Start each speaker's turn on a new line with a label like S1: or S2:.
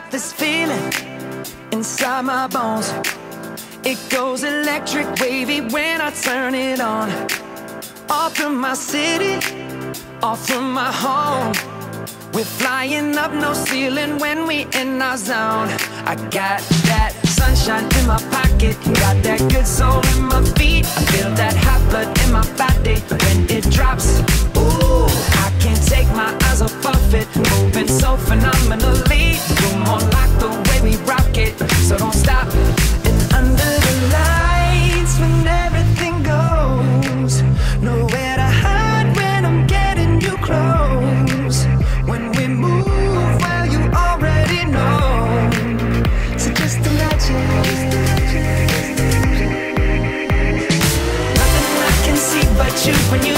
S1: got this feeling inside my bones. It goes electric wavy when I turn it on. Off from my city, off from my home. We're flying up, no ceiling when we in our zone. I got that sunshine in my pocket, got that good soul in my feet. I feel that hot blood in my body when it drops. Ooh, I can't take my eyes off of it, moving so phenomenally. You're more like the way we rock it, so don't stop. And under the lights when everything goes, nowhere to hide when I'm getting you close. When we move, well, you already know. So just imagine. Nothing I can see but you when you